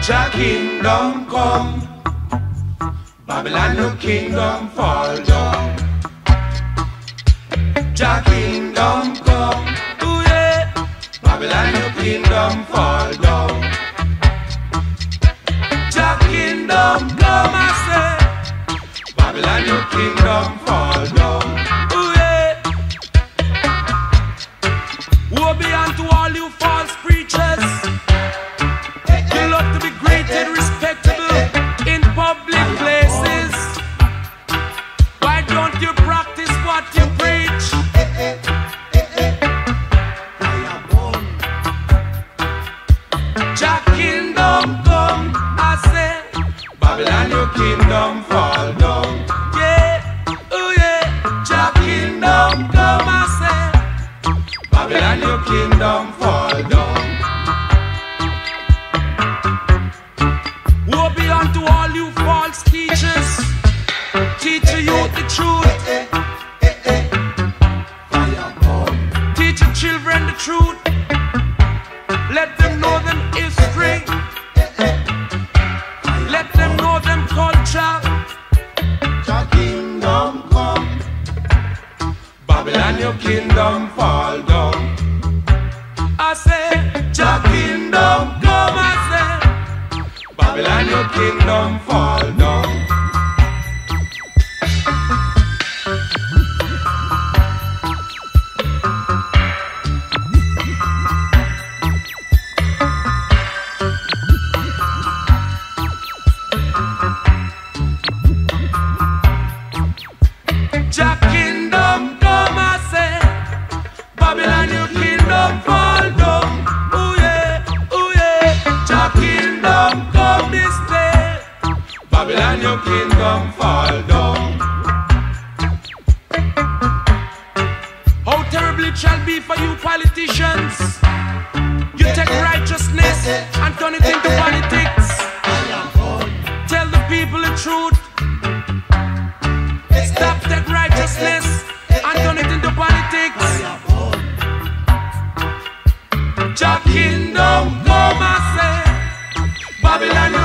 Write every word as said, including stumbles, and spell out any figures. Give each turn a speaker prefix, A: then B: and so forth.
A: Jah kingdom come, Babylon your kingdom fall down. Jah kingdom come, ooh yeah, Babylon your kingdom fall down. Jah kingdom come, I say, Babylon your kingdom fall down. Ooh yeah. Woe be unto all you false preachers. You love to be great and respectable in public places. Why don't you practice what you preach? Jah kingdom come, I say, Babylon your kingdom fall down. Yeah, oh yeah, Jah kingdom come, I say, Babylon your kingdom fall down. Woe be unto all you false teachers. Teach the youth the truth. Teach the children the truth. Let them know them history. Let them know them culture. Jah kingdom come, Babylon your kingdom fall down. I say, Jah kingdom come, I say, Babylon your kingdom fall down. Jah kingdom come, I say, Babylon your kingdom fall down. Ooh yeah, ooh yeah, Jah kingdom come this day, Babylon your kingdom fall down. How terrible it shall be for you politicians. You take righteousness and turn it into politics. Tell the people the truth. Stop take righteousness and turn it into politics. Jah kingdom come, I say, Babylon